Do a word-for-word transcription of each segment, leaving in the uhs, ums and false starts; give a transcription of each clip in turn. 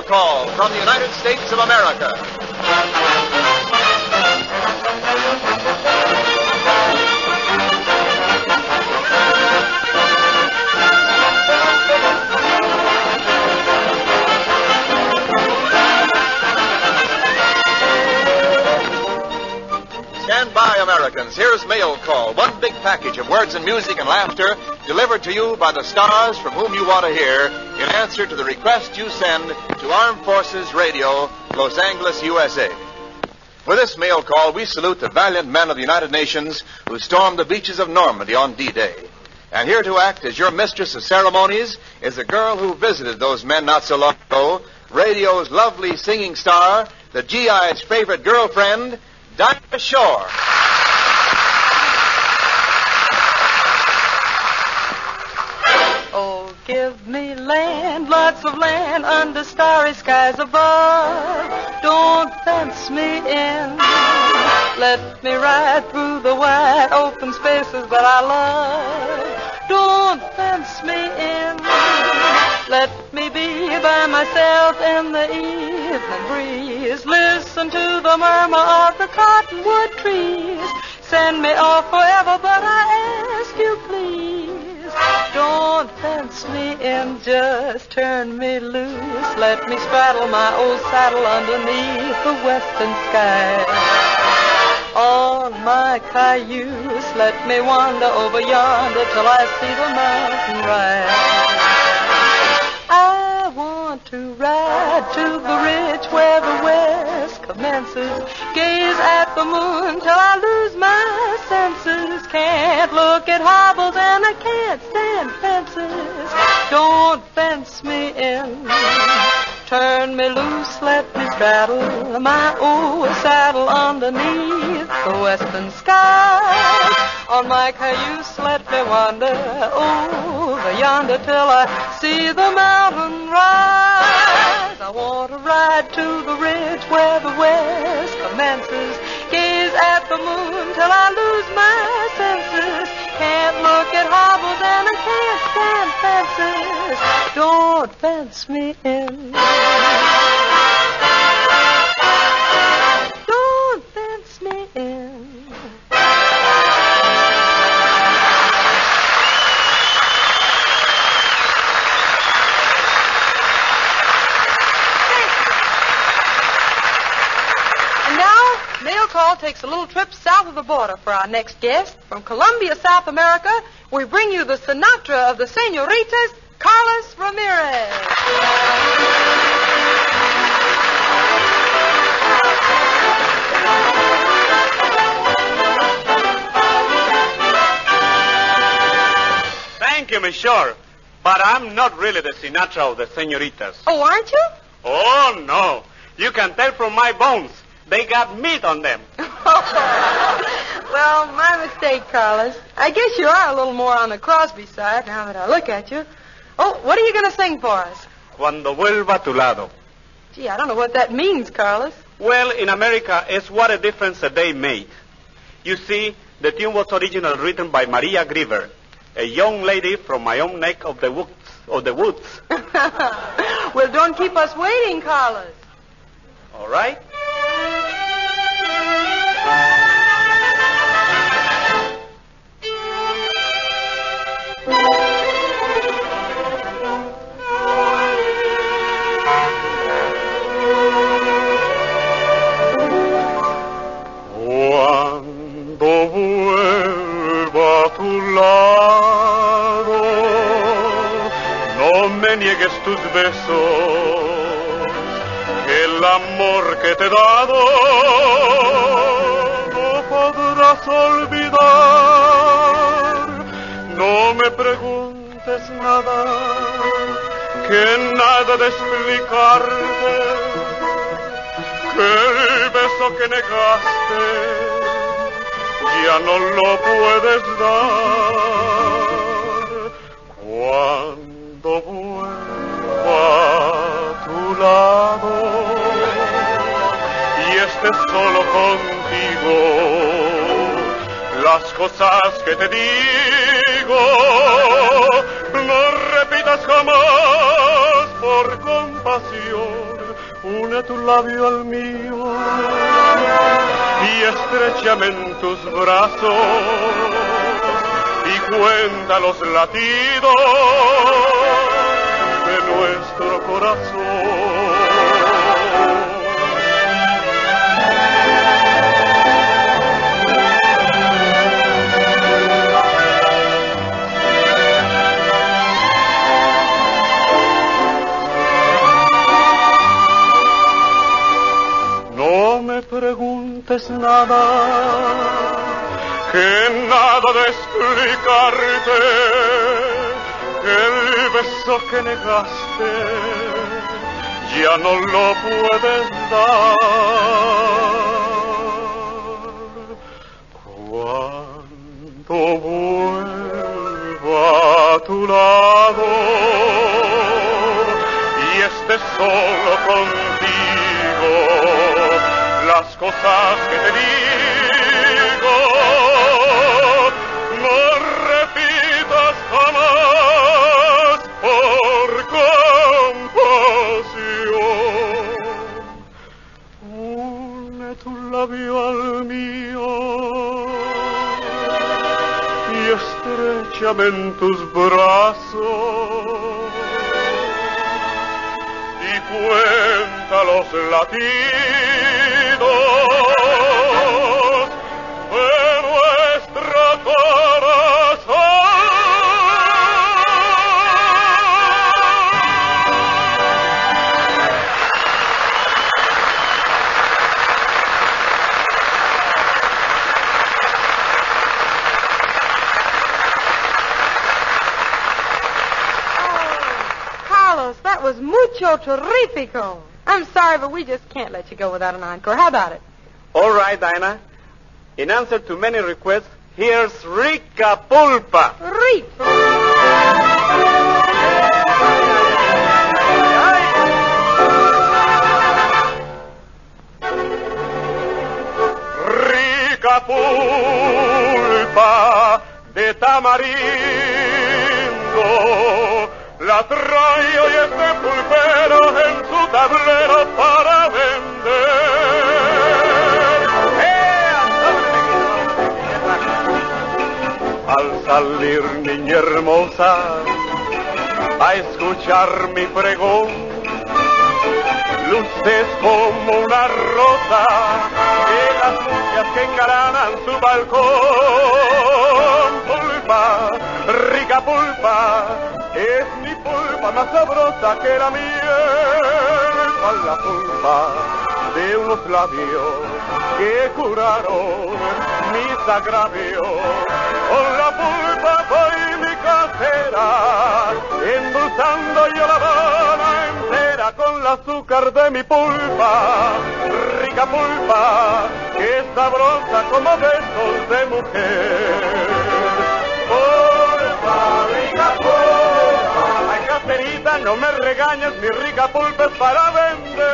call from the United States of America. Stand by, Americans. Here's Mail Call, one big package of words and music and laughter delivered to you by the stars from whom you want to hear in answer to the request you send to Armed Forces Radio, Los Angeles, U S A. With this Mail Call, we salute the valiant men of the United Nations who stormed the beaches of Normandy on D-Day. And here to act as your mistress of ceremonies is a girl who visited those men not so long ago, radio's lovely singing star, the G I's favorite girlfriend, Dinah Shore. Oh, give me land, lots of land under starry skies above. Don't fence me in. Let me ride through the wide open spaces that I love. Don't fence me in. Let me be by myself in the evening breeze. Listen to the murmur of the cottonwood trees. Send me off forever, but I ask you please. Don't fence me in, just turn me loose. Let me straddle my old saddle underneath the western sky. On my cayuse, let me wander over yonder till I see the mountain rise. I want to ride to the ridge where the west commences. Gaze at the moon till I lose my senses. Can't look at hobbles and I can't stand fences. Don't fence me in. Turn me loose, let me straddle my old saddle underneath the western sky. On my cayuse, let me wander over yonder till I see the mountain rise. I want to ride to the ridge where the west commences. Gaze at the moon till I lose my senses. Can't look at hobbles and I can't stand fences. Don't fence me in. Don't fence me in. Mail Call takes a little trip south of the border for our next guest. From Colombia, South America, we bring you the Sinatra of the Senoritas, Carlos Ramirez. Thank you, Miss Shore. But I'm not really the Sinatra of the Senoritas. Oh, aren't you? Oh, no. You can tell from my bones. They got meat on them. Well, my mistake, Carlos. I guess you are a little more on the Crosby side now that I look at you. Oh, what are you going to sing for us? Cuando vuelva a tu lado. Gee, I don't know what that means, Carlos. Well, in America, it's what a difference a day made. You see, the tune was originally written by Maria Griever, a young lady from my own neck of the woods. Of the woods. Well, don't keep us waiting, Carlos. All right. Cuando vuelva a tu lado, no me niegues tus besos, que el amor que te he dado no podrás olvidar. No me preguntes nada, que nada de explicarte, que el beso que negaste ya no lo puedes dar. Cuando vuelva a tu lado y estés solo contigo, las cosas que te digo no repitas jamás por compasión. une tu labio al mío y estrechame en tus brazos y cuenta los latidos de nuestro corazón. No me preguntes nada, que nada de explicarte, que el beso que negaste ya no lo puedes dar. Cuando vuelva a tu lado y esté solo contigo, las cosas que te digo no repitas jamás por compasión. Une tu labio al mío y estrechame en tus brazos y cuenta los latidos de nuestro corazón. That was mucho terrifico. I'm sorry, but we just can't let you go without an encore. How about it? All right, Dinah. In answer to many requests, here's Rica Pulpa. Rica. Rica pulpa de tamarindo, la trae hoy este pulpero en su tablero para vender. Al salir, niña hermosa, a escuchar mi pregón, luces como una rosa de las muchas que encaranan su balcón. Pulpa, rica pulpa, es mi pulpa más sabrosa que la miel, con la pulpa de unos labios que curaron mis agravios. Con la pulpa soy mi casera, endulzando yo la Habana entera con el azúcar de mi pulpa. Rica pulpa, que es sabrosa como besos de mujer. Pulpa, rica pulpa, ay caserita, no me regañes, mi rica pulpa es para vender.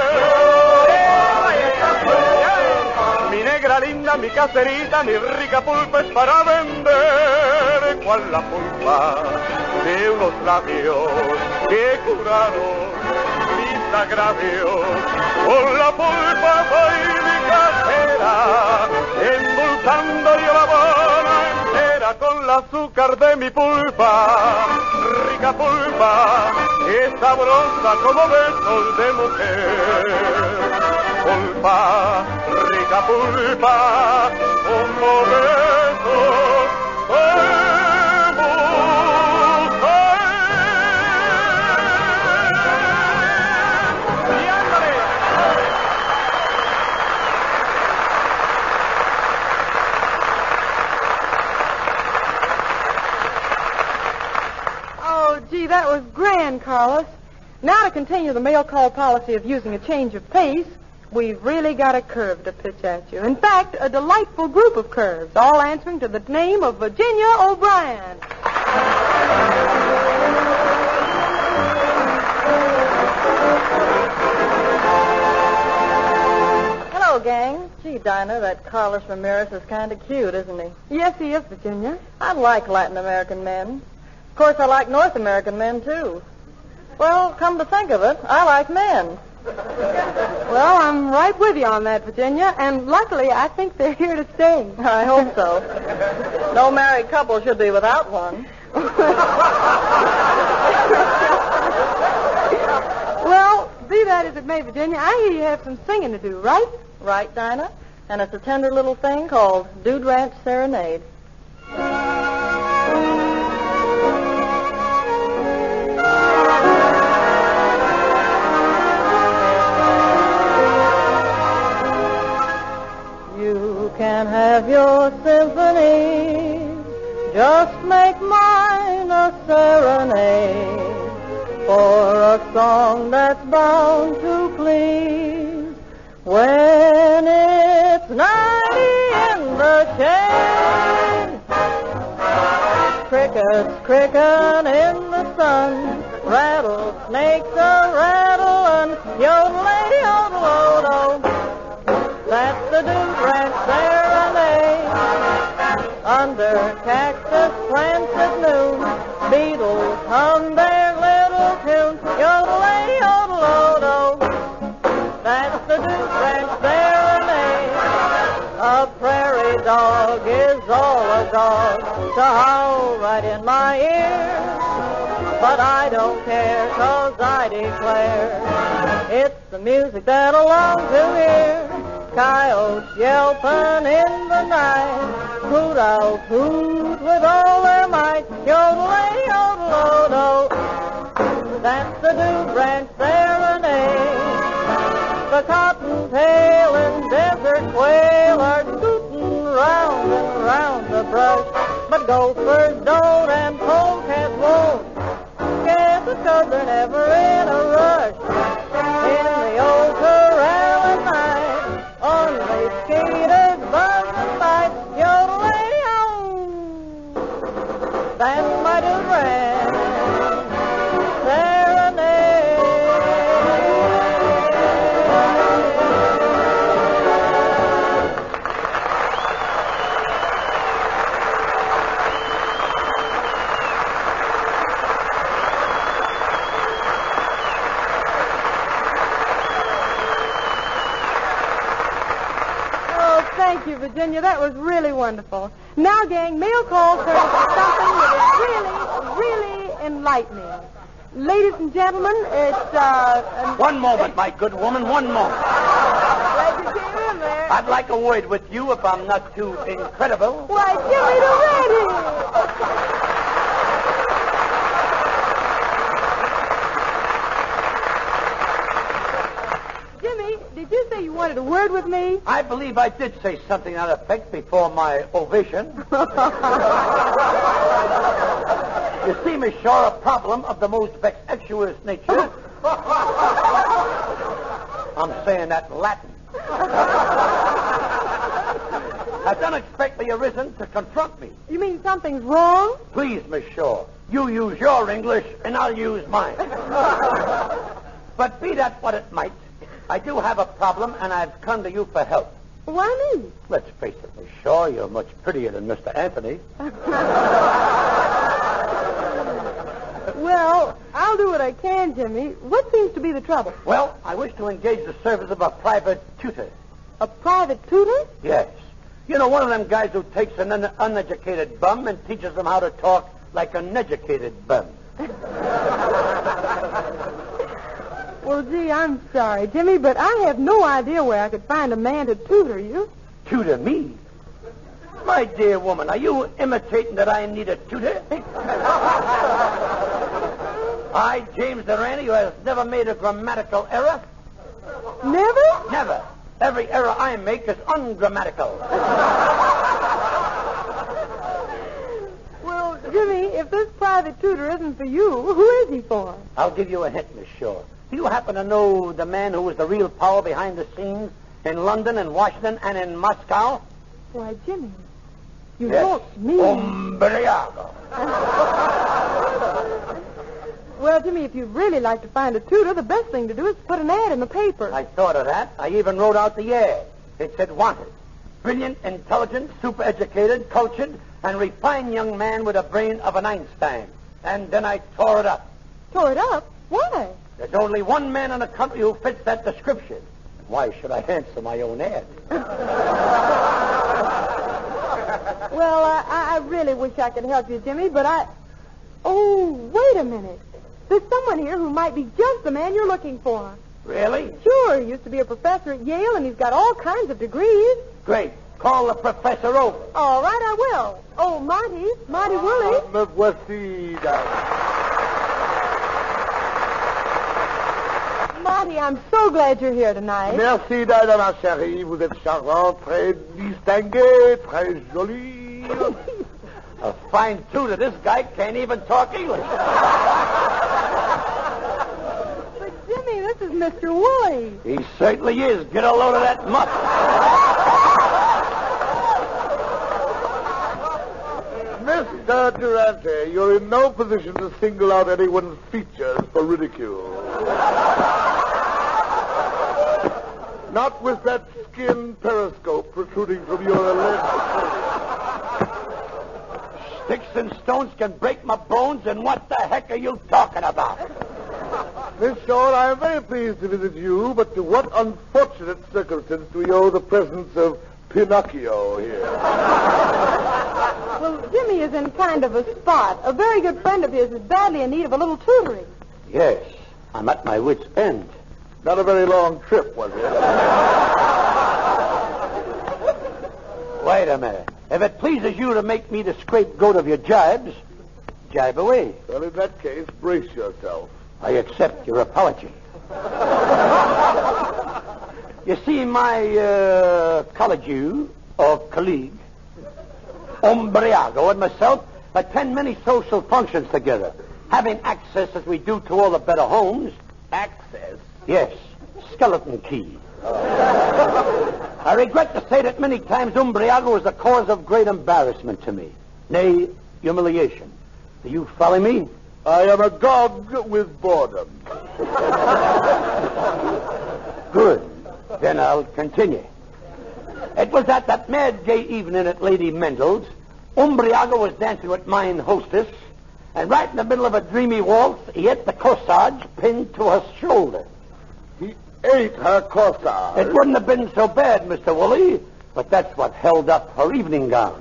Mi negra linda, mi caserita, mi rica pulpa es para vender. ¿Cuál la pulpa de unos labios que curaron mis agravios? Con la pulpa soy mi casera, endulzando yo la Habana entera con el azúcar de mi pulpa. Rica pulpa, es sabrosa como besos de mujer. Pulpa, rica pulpa, como besos de mujer. ¡Y ándale! Oh, gee, that was grand, Carlos. Now to continue the mail call policy of using a change of pace, we've really got a curve to pitch at you. In fact, a delightful group of curves, all answering to the name of Virginia O'Brien. Hello, gang. Gee, Dinah, that Carlos Ramirez is kind of cute, isn't he? Yes, he is, Virginia. I like Latin American men. Of course, I like North American men, too. Well, come to think of it, I like men. Well, I'm right with you on that, Virginia, and luckily I think they're here to stay. I hope so. No married couple should be without one. Well, be that as it may, Virginia, I hear you have some singing to do, right? Right, Dinah? And it's a tender little thing called Durante Serenade. You can have your symphony, just make mine a serenade for a song that's bound to please when it's ninety in the shade. Crickets cricket in the sun, rattlesnakes a rattle, and yodel-lady yodel-odo. That's the Durante Serenade. Under cactus plants at noon, beetles hum their little tune. Yodel-lady yodel-odo. That's the Durante Serenade. A prairie dog is all agog to howl right in my ear. But I don't care, 'cause I declare it's the music that I long to hear. Coyotes yelping in the night, hoot owls hoot with all their might. Yodel-lady yodel-odo. That's the Durante Serenade. The cottontail and desert quail are scooting round and round the brush, but gophers don't and polecats won't. Guess it's 'cause they're never in a rush. In the old corral at night, only skeeters buzz and bite. Yodel-lady-o. That's my Durante Serenade. Thank you, Virginia. That was really wonderful. Now, gang, mail call service is something that is really, really enlightening. Ladies and gentlemen, it's, uh... An... One moment, my good woman, one moment. Glad you came in there. I'd like a word with you if I'm not too incredible. Why, Jimmy Durante! Did you say you wanted a word with me? I believe I did say something to that effect before my ovation. You see, Miss Shaw, a problem of the most vexatious nature. I'm saying that in Latin. Has unexpectedly arisen to confront me. You mean something's wrong? Please, Miss Shaw, you use your English and I'll use mine. But be that what it might, I do have a problem, and I've come to you for help. Why me? Let's face it, Miss Shaw, you're much prettier than Mister Anthony. Well, I'll do what I can, Jimmy. What seems to be the trouble? Well, I wish to engage the service of a private tutor. A private tutor? Yes. You know, one of them guys who takes an un- uneducated bum and teaches them how to talk like an educated bum. Well, gee, I'm sorry, Jimmy, but I have no idea where I could find a man to tutor you. Tutor me? My dear woman, are you imitating that I need a tutor? I, James Durante, who has never made a grammatical error? Never? Never. Every error I make is ungrammatical. Well, Jimmy, if this private tutor isn't for you, who is he for? I'll give you a hint, Miss Shaw. Do you happen to know the man who was the real power behind the scenes in London and Washington and in Moscow? Why, Jimmy, you Yes. don't mean... Umbriago. Well, Jimmy, if you'd really like to find a tutor, the best thing to do is put an ad in the paper. I thought of that. I even wrote out the ad. It said, wanted. Brilliant, intelligent, super-educated, cultured, and refined young man with a brain of an Einstein. And then I tore it up. Tore it up? Why? There's only one man in the country who fits that description. Why should I answer my own ad? Well, I, I really wish I could help you, Jimmy, but I... Oh, wait a minute. There's someone here who might be just the man you're looking for. Really? Sure, he used to be a professor at Yale, and he's got all kinds of degrees. Great. Call the professor over. All right, I will. Oh, Monty. Monty Woolley. Me voici, Dinah. Monty, I'm so glad you're here tonight. Merci, Dinah, ma chérie. Vous êtes charmante, très distinguée, très jolie. A fine tutor. This guy can't even talk English. But, Jimmy, this is Mister Woolley. He certainly is. Get a load of that muff. Mister Durante, you're in no position to single out anyone's features for ridicule. Not with that skin periscope protruding from your left. Sticks and stones can break my bones, and what the heck are you talking about? Miss Shaw, I am very pleased to visit you, but to what unfortunate circumstance do we owe the presence of Pinocchio here? Well, Jimmy is in kind of a spot. A very good friend of his is badly in need of a little tutoring. Yes, I'm at my wit's end. Not a very long trip, was it? Wait a minute. If it pleases you to make me the scapegoat of your jibes, jibe away. Well, in that case, brace yourself. I accept your apology. You see, my uh, college you, or colleague, Umbriago, and myself attend many social functions together, having access as we do to all the better homes. Access? Yes, skeleton key. I regret to say that many times Umbriago was the cause of great embarrassment to me. Nay, humiliation. Do you follow me? I am agog with boredom. Good. Then I'll continue. It was at that mad gay evening at Lady Mendel's. Umbriago was dancing with mine hostess, and right in the middle of a dreamy waltz, he hit the corsage pinned to her shoulder. He ate her corsage. It wouldn't have been so bad, Mister Woolley, but that's what held up her evening gown.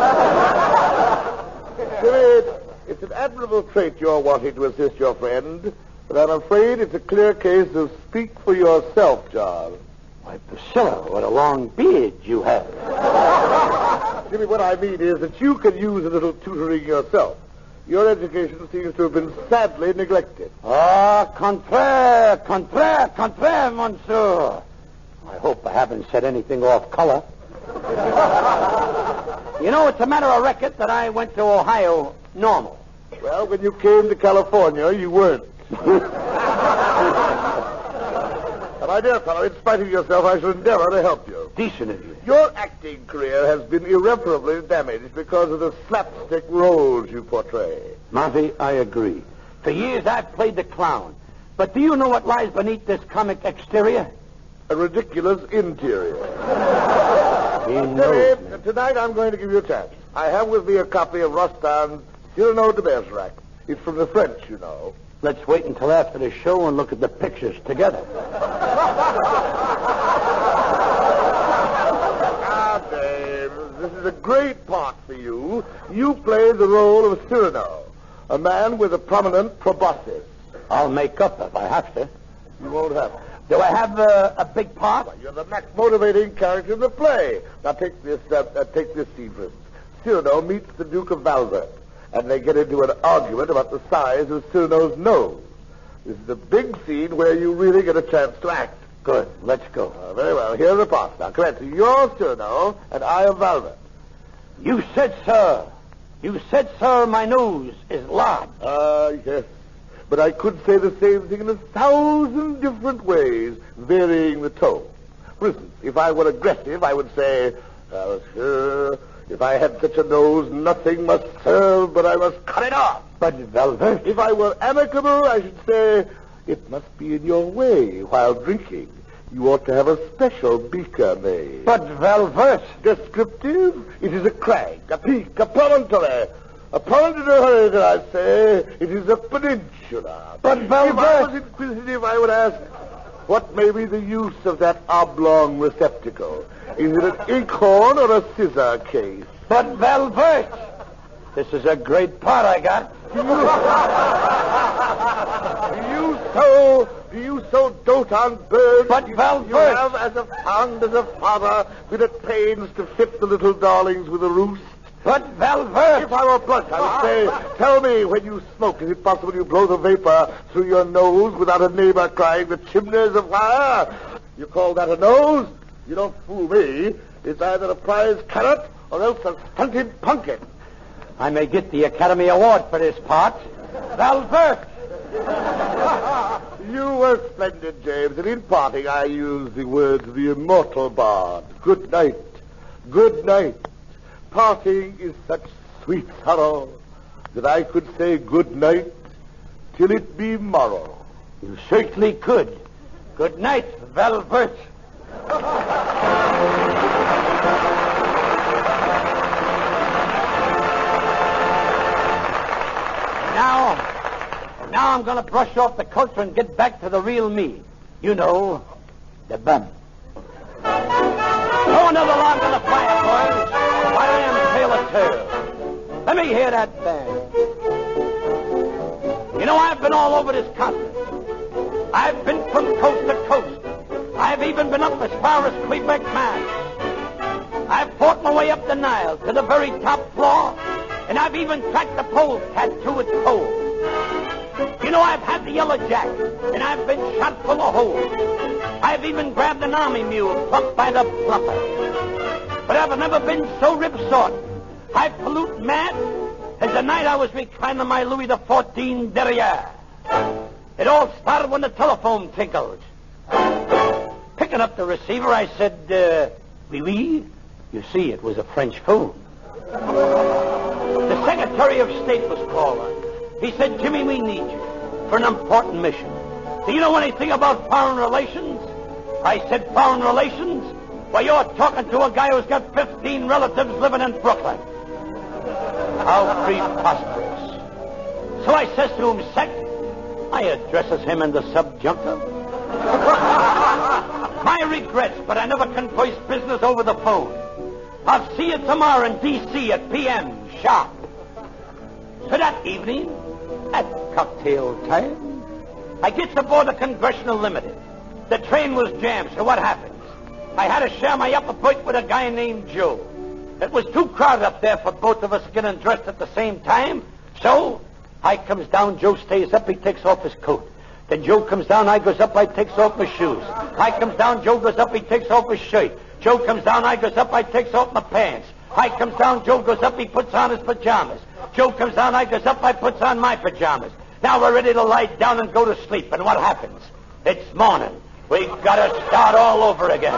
Philip, it's an admirable trait you're wanting to assist your friend, but I'm afraid it's a clear case of speak for yourself, John. Why, Priscilla, what a long beard you have. Jimmy, what I mean is that you can use a little tutoring yourself. Your education seems to have been sadly neglected. Ah, contraire, contraire, contraire, monsieur. I hope I haven't said anything off color. You know, it's a matter of record that I went to Ohio normal. Well, when you came to California, you weren't. My dear fellow, in spite of yourself, I shall endeavor to help you. Decent of you. Your acting career has been irreparably damaged because of the slapstick roles you portray. Monty, I agree. For years I've played the clown. But do you know what lies beneath this comic exterior? A ridiculous interior. He knows me. Tonight I'm going to give you a chance. I have with me a copy of Rostand's Cyrano de Bergerac. It's from the French, you know. Let's wait until after the show and look at the pictures together. Ah, Dave, this is a great part for you. You play the role of Cyrano, a man with a prominent proboscis. I'll make up if I have to. You won't have to. Do I have uh, a big part? Well, you're the max motivating character in the play. Now take this, uh, uh, take this scene, for instance. Cyrano meets the Duke of Valverde, and they get into an argument about the size of Cyrano's nose. This is a big scene where you really get a chance to act. Good. Let's go. Uh, very well. Here's the parts. Now, correct. So you're Cyrano, and I am Valverde. You said, sir. You said, sir, my nose is large. Ah, uh, yes. But I could say the same thing in a thousand different ways, varying the tone. For instance, if I were aggressive, I would say, uh, sir, if I had such a nose, nothing must serve, but I must cut it off. But, Velvet... If I were amicable, I should say, it must be in your way while drinking. You ought to have a special beaker made. But, Velvet... Descriptive, it is a crag, a peak, a promontory, A pond in a hurry, I say. It is a peninsula. But, If I Velvet... was inquisitive, I would ask, what may be the use of that oblong receptacle? Is it an inkhorn or a scissor case? But, Velvet... This is a great pot I got. Do you so, do you so dote on birds? But, you, Velvet... You have, as a fond as a father, been at pains to fit the little darlings with a roost? But, Velvet... If I were blunt, I would say, tell me, when you smoke, is it possible you blow the vapor through your nose without a neighbor crying, the chimney's afire? You call that a nose? You don't fool me. It's either a prize carrot or else a stunted pumpkin. I may get the Academy Award for this part. Velvet! You were splendid, James, and in parting I use the words of the immortal bard. Good night. Good night. Parting is such sweet sorrow that I could say good night till it be morrow. You certainly could. Good night, Velvet. Now, now I'm going to brush off the culture and get back to the real me. You know, the bum. Throw another log on the fire, boys. While I am Taylor Turl. Let me hear that band. You know, I've been all over this continent. I've been from coast to coast. I've even been up as far as Quebec, Mass. I've fought my way up the Niles to the very top floor, and I've even tracked the pole cat to its pole. You know, I've had the yellow jacket, and I've been shot full of holes. I've even grabbed an army mule plucked by the fluffer. But I've never been so rip-sort, high-pollute mad as the night I was reclining my Louis the fourteenth derriere. It all started when the telephone tinkled. Picking up the receiver, I said, uh, oui, oui. You see, it was a French phone. The Secretary of State was calling. He said, Jimmy, we need you for an important mission. Do you know anything about foreign relations? I said, foreign relations? Why, you're talking to a guy who's got fifteen relatives living in Brooklyn. How preposterous. So I says to him, Sec, I addresses him in the subjunctive. My regrets, but I never can voice business over the phone. I'll see you tomorrow in D C at P M sharp. So that evening, at cocktail time, I gets aboard the Congressional Limited. The train was jammed, so what happens? I had to share my upper berth with a guy named Joe. It was too crowded up there for both of us getting dressed at the same time, so I comes down, Joe stays up, he takes off his coat. Then Joe comes down, I goes up, I takes off my shoes. I comes down, Joe goes up, he takes off his shirt. Joe comes down, I goes up, I takes off my pants. I comes down, Joe goes up, he puts on his pajamas. Joe comes down, I goes up, I puts on my pajamas. Now we're ready to lie down and go to sleep. And what happens? It's morning. We've got to start all over again.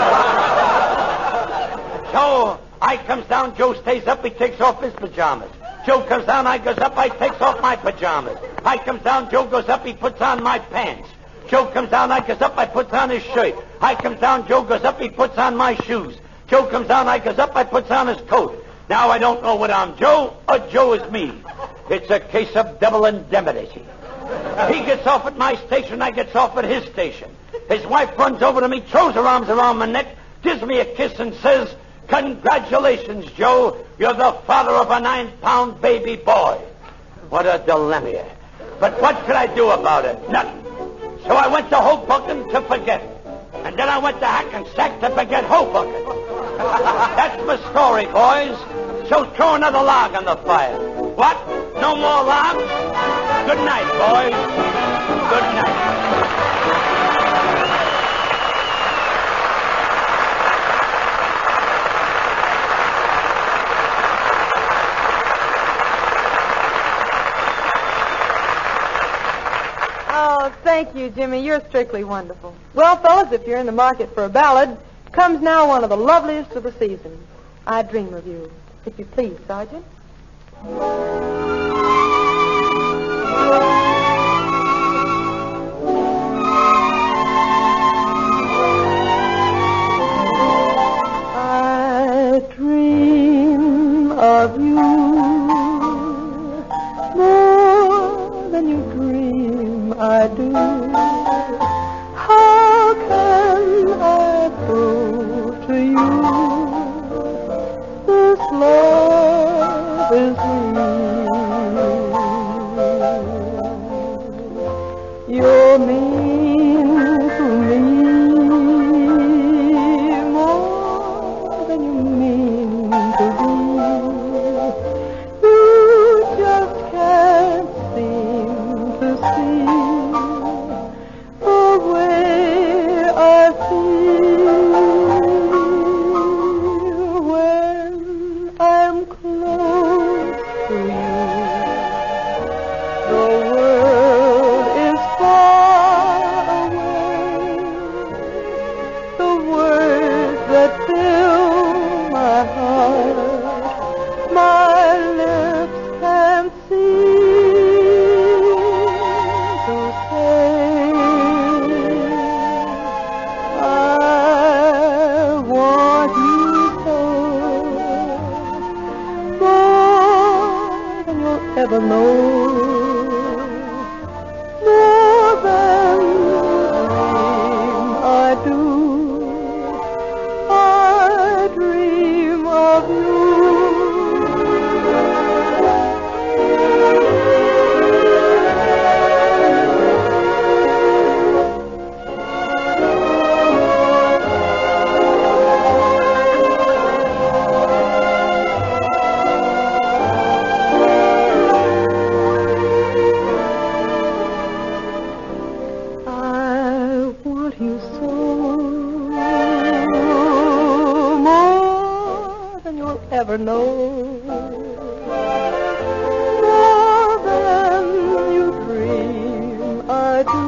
So I comes down, Joe stays up, he takes off his pajamas. Joe comes down, I goes up, I takes off my pajamas. I comes down, Joe goes up, he puts on my pants. Joe comes down, I goes up, I puts on his shirt. I comes down, Joe goes up, he puts on my shoes. Joe comes down, I goes up, I puts on his coat. Now I don't know whether I'm Joe or Joe is me. It's a case of double indemnity. He gets off at my station, I gets off at his station. His wife runs over to me, throws her arms around my neck, gives me a kiss and says, congratulations, Joe. You're the father of a nine-pound baby boy. What a dilemma. But what could I do about it? Nothing. So I went to Hoboken to forget it. And then I went to Hackensack to forget Hoboken. That's my story, boys. So throw another log on the fire. What? No more logs? Good night, boys. Good night. Oh, thank you, Jimmy. You're strictly wonderful. Well, fellas, if you're in the market for a ballad, comes now one of the loveliest of the season. I Dream of You. If you please, Sergeant. I dream of you How can I prove to you this love is real? You're mean to me more than you mean to be. You just can't seem to see the way I feel when I'm close to you. The world is far away. The words that fill my heart, my lips can't seem to say. I want you so, more than you'll ever know. More than you dream I do. I dream of you. I want you so, more than you'll ever know. More than you dream I do.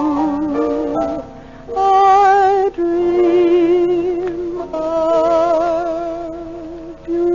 I dream of you.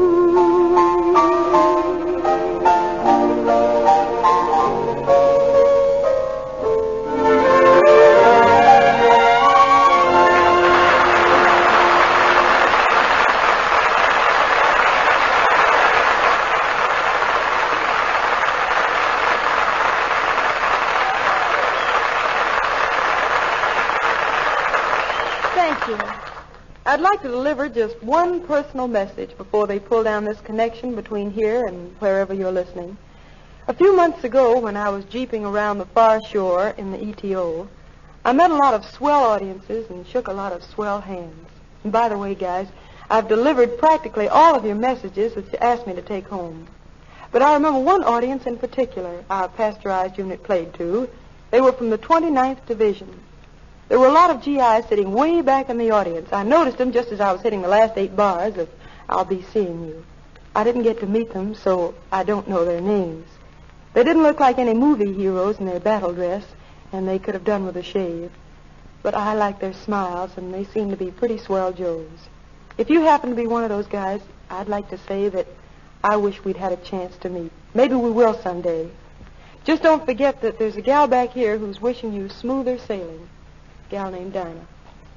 Thank you. I'd like to deliver just one personal message before they pull down this connection between here and wherever you're listening. A few months ago, when I was jeeping around the far shore in the E T O, I met a lot of swell audiences and shook a lot of swell hands. And by the way, guys, I've delivered practically all of your messages that you asked me to take home. But I remember one audience in particular our pasteurized unit played to. They were from the twenty-ninth Division. There were a lot of G Is sitting way back in the audience. I noticed them just as I was hitting the last eight bars of I'll Be Seeing You. I didn't get to meet them, so I don't know their names. They didn't look like any movie heroes in their battle dress, and they could have done with a shave. But I like their smiles, and they seem to be pretty swell Joes. If you happen to be one of those guys, I'd like to say that I wish we'd had a chance to meet. Maybe we will someday. Just don't forget that there's a gal back here who's wishing you smoother sailing. A gal named Dinah.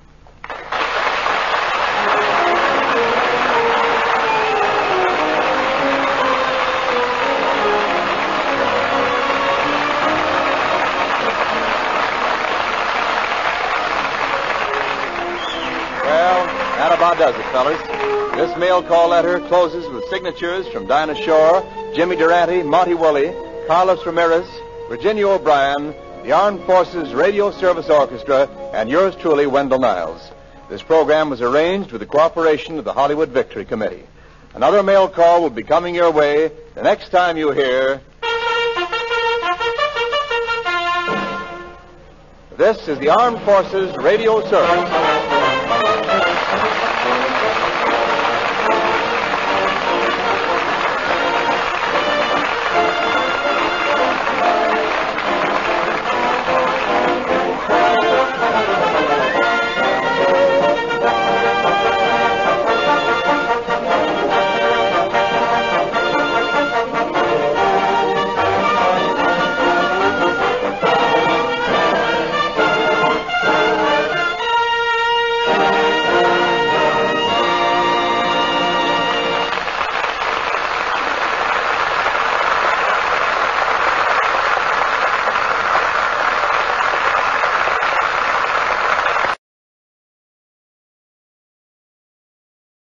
Well, that about does it, fellas. This mail call letter closes with signatures from Dinah Shore, Jimmy Durante, Monty Woolley, Carlos Ramirez, Virginia O'Brien, the Armed Forces Radio Service Orchestra, and yours truly, Wendell Niles. This program was arranged with the cooperation of the Hollywood Victory Committee. Another mail call will be coming your way the next time you hear... This is the Armed Forces Radio Service.